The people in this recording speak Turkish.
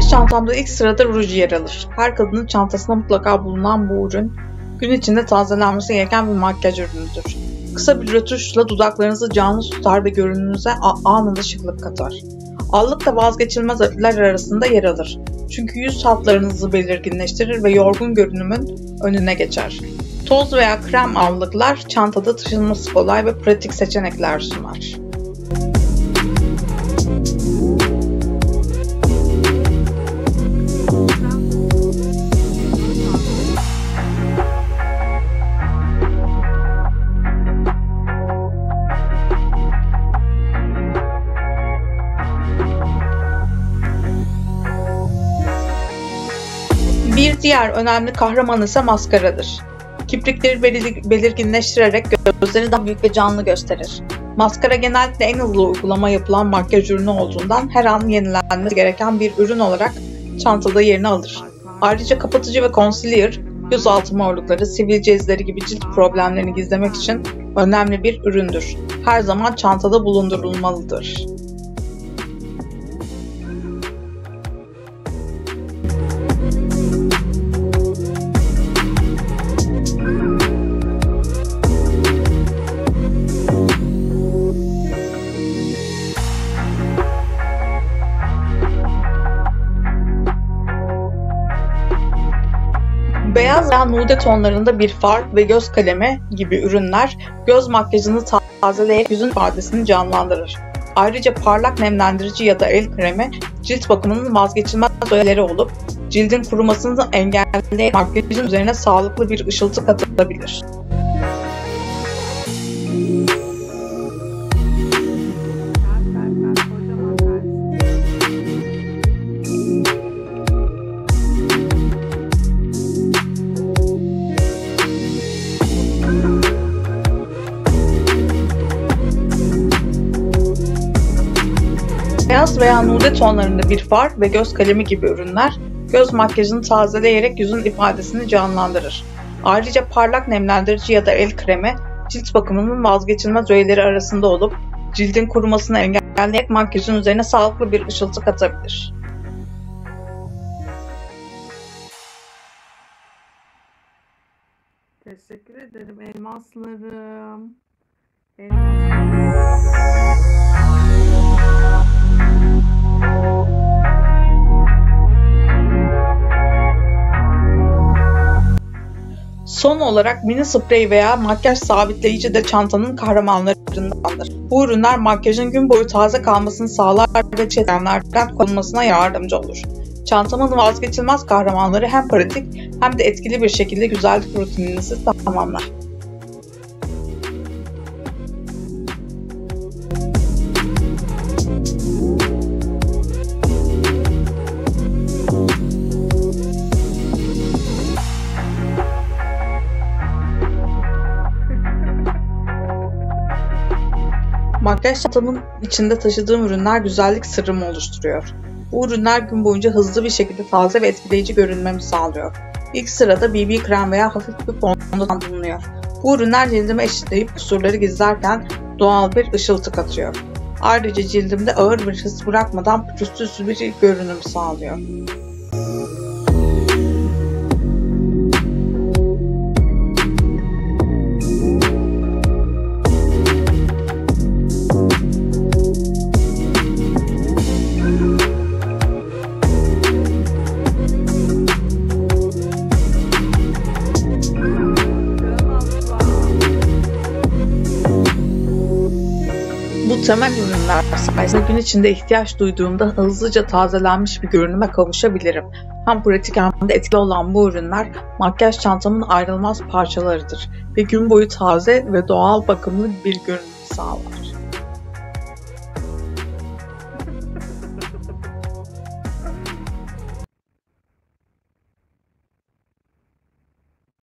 Makyaj çantamda ilk sırada ruj yer alır. Her kadının çantasında mutlaka bulunan bu ürün, gün içinde tazelenmesi gereken bir makyaj ürünüdür. Kısa bir rötuşla dudaklarınızı canlı tutar ve görünümünüze anında şıklık katar. Allık da vazgeçilmez ürünler arasında yer alır. Çünkü yüz hatlarınızı belirginleştirir ve yorgun görünümün önüne geçer. Toz veya krem allıklar çantada taşınması kolay ve pratik seçenekler sunar. Bir diğer önemli kahraman ise maskaradır. Kiprikleri belirginleştirerek gözleri daha büyük ve canlı gösterir. Maskara genellikle en hızlı uygulama yapılan makyaj ürünü olduğundan her an yenilenmesi gereken bir ürün olarak çantada yerini alır. Ayrıca kapatıcı ve concealer, gözaltı morlukları, sivilce izleri gibi cilt problemlerini gizlemek için önemli bir üründür. Her zaman çantada bulundurulmalıdır. Beyaz veya nude tonlarında bir far ve göz kalemi gibi ürünler göz makyajını tazeleyerek yüzün ifadesini canlandırır. Ayrıca parlak nemlendirici ya da el kremi cilt bakımının vazgeçilmez öğeleri olup cildin kurumasını engelleyerek makyajın üzerine sağlıklı bir ışıltı katabilir. Beyaz veya nude tonlarında bir far ve göz kalemi gibi ürünler göz makyajını tazeleyerek yüzün ifadesini canlandırır. Ayrıca parlak nemlendirici ya da el kremi cilt bakımının vazgeçilmez öğeleri arasında olup cildin kurumasını engelleyerek makyajın üzerine sağlıklı bir ışıltı katabilir. Teşekkür ederim elmaslarım. Son olarak mini sprey veya makyaj sabitleyici de çantanın kahramanlarındandır. Bu ürünler makyajın gün boyu taze kalmasını sağlar ve çetenlerden korunmasına yardımcı olur. Çantamın vazgeçilmez kahramanları hem pratik hem de etkili bir şekilde güzellik rutininizi tamamlar. Makyaj çantamın içinde taşıdığım ürünler güzellik sırrımı oluşturuyor. Bu ürünler gün boyunca hızlı bir şekilde taze ve etkileyici görünmemi sağlıyor. İlk sırada BB krem veya hafif bir fondöten bulunuyor. Bu ürünler cildimi eşitleyip kusurları gizlerken doğal bir ışıltı katıyor. Ayrıca cildimde ağır bir his bırakmadan pürüzsüz bir görünüm sağlıyor. Bu temel ürünler sayesinde gün içinde ihtiyaç duyduğumda hızlıca tazelenmiş bir görünüme kavuşabilirim. Hem pratik hem de etkili olan bu ürünler makyaj çantamın ayrılmaz parçalarıdır ve gün boyu taze ve doğal bakımlı bir görünüm sağlar.